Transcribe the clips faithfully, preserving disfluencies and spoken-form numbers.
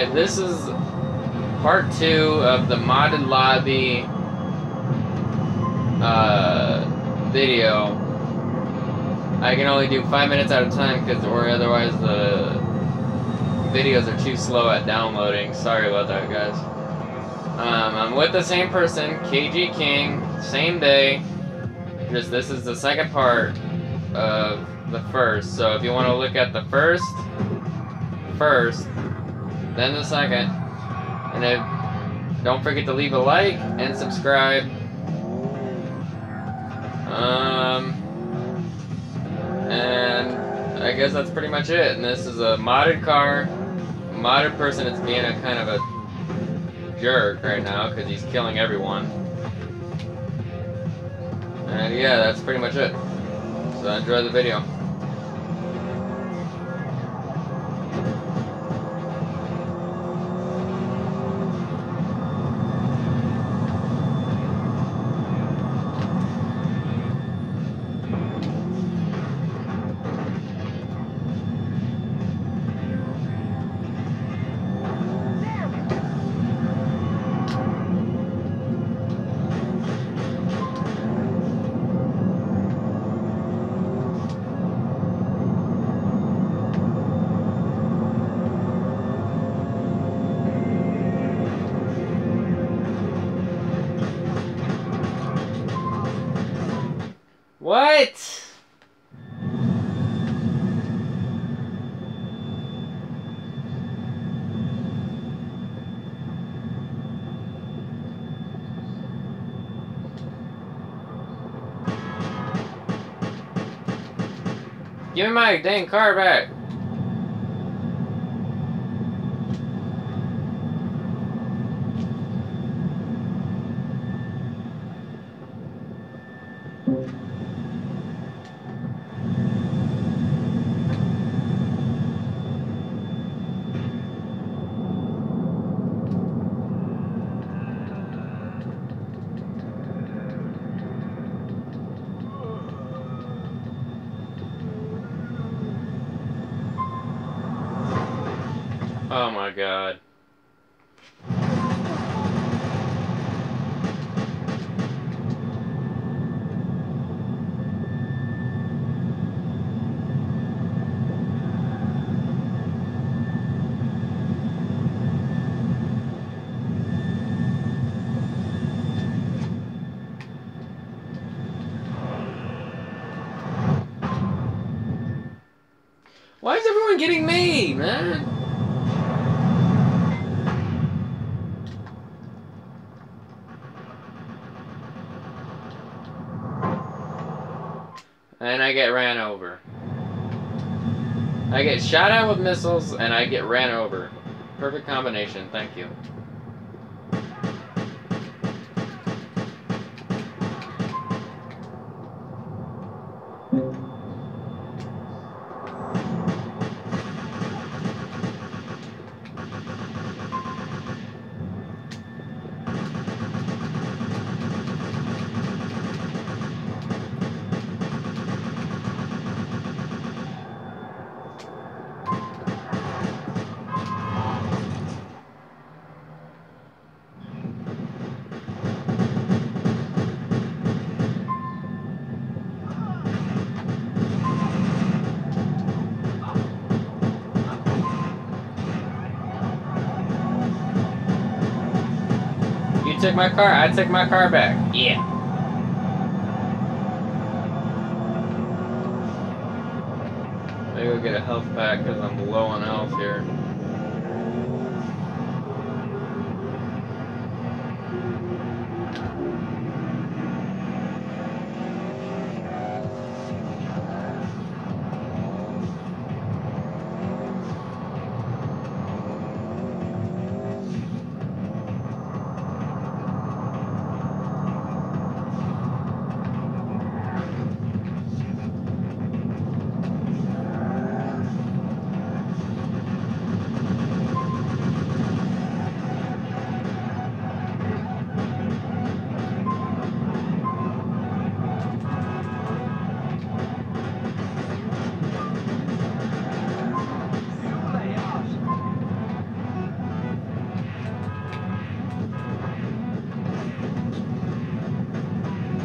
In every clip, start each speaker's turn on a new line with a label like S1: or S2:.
S1: Alright, this is part two of the modded lobby uh, video. I can only do five minutes at a time because, or otherwise the videos are too slow at downloading. Sorry about that, guys. Um, I'm with the same person, K G King, same day. Just this is the second part of the first. So if you want to look at the first, first, then the second, and if, don't forget to leave a like and subscribe. Um, and I guess that's pretty much it. And this is a modded car, modded person. It's being a kind of a jerk right now because he's killing everyone. And yeah, that's pretty much it. So enjoy the video. What? Give me my dang car back. Oh my god. Why is everyone getting me, man? And I get ran over. I get shot at with missiles, and I get ran over. Perfect combination, thank you. You took my car, I took my car back. Yeah. Maybe we'll get a health pack because I'm low on health here.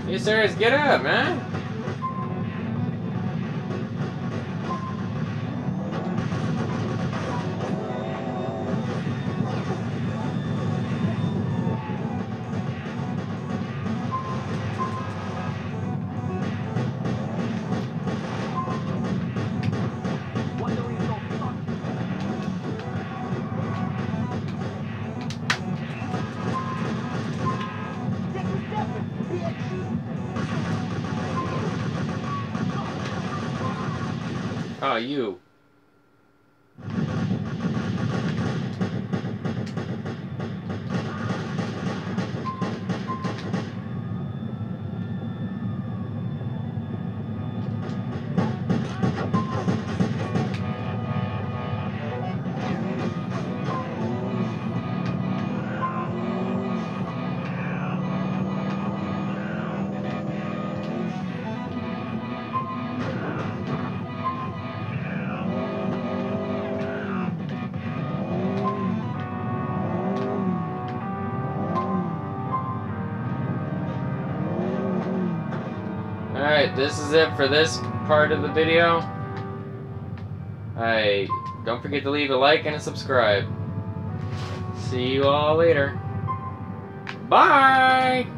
S1: You serious? Get up, man! Oh, you. Alright, this is it for this part of the video. I don't forget to leave a like and a subscribe. See you all later. Bye!